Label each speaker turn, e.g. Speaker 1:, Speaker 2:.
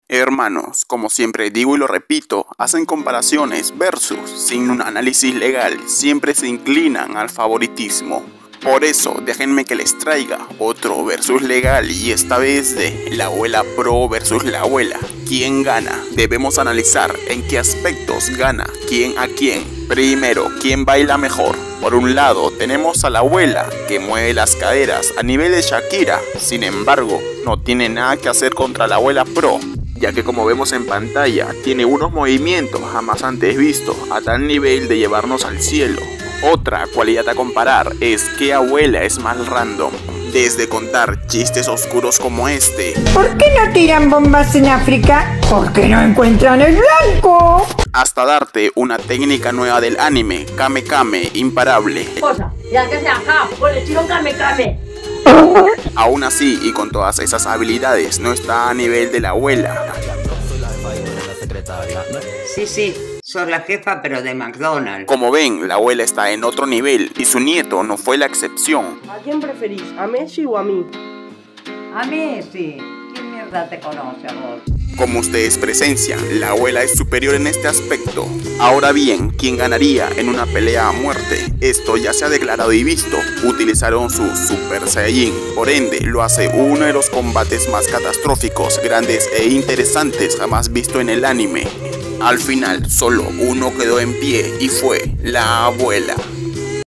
Speaker 1: Hermanos, como siempre digo y lo repito, hacen comparaciones versus sin un análisis legal, siempre se inclinan al favoritismo. Por eso, déjenme que les traiga otro versus legal y esta vez de la abuela pro versus la abuela. ¿Quién gana? Debemos analizar en qué aspectos gana quién a quién. Primero, ¿quién baila mejor? Por un lado, tenemos a la abuela que mueve las caderas a nivel de Shakira. Sin embargo, no tiene nada que hacer contra la abuela pro, ya que como vemos en pantalla, tiene unos movimientos jamás antes vistos a tal nivel de llevarnos al cielo. Otra cualidad a comparar es que abuela es más random, desde contar chistes oscuros como este.
Speaker 2: ¿Por qué no tiran bombas en África? ¿Por qué no encuentran el blanco?
Speaker 1: Hasta darte una técnica nueva del anime, Kame Kame, imparable.
Speaker 3: Cosa, ya que sea ja, con el chino Kame Kame.
Speaker 1: Aún así, y con todas esas habilidades, no está a nivel de la abuela.
Speaker 4: Sí, soy la jefa pero de McDonald's.
Speaker 1: Como ven, la abuela está en otro nivel y su nieto no fue la excepción.
Speaker 5: ¿A quién preferís? ¿A Messi o a mí?
Speaker 6: A Messi. ¿Quién mierda te conoce a vos?
Speaker 1: Como ustedes presencian, la abuela es superior en este aspecto. Ahora bien, ¿quién ganaría en una pelea a muerte? Esto ya se ha declarado y visto. Utilizaron su Super Saiyajin, por ende lo hace uno de los combates más catastróficos, grandes e interesantes jamás visto en el anime. Al final, solo uno quedó en pie y fue la abuela.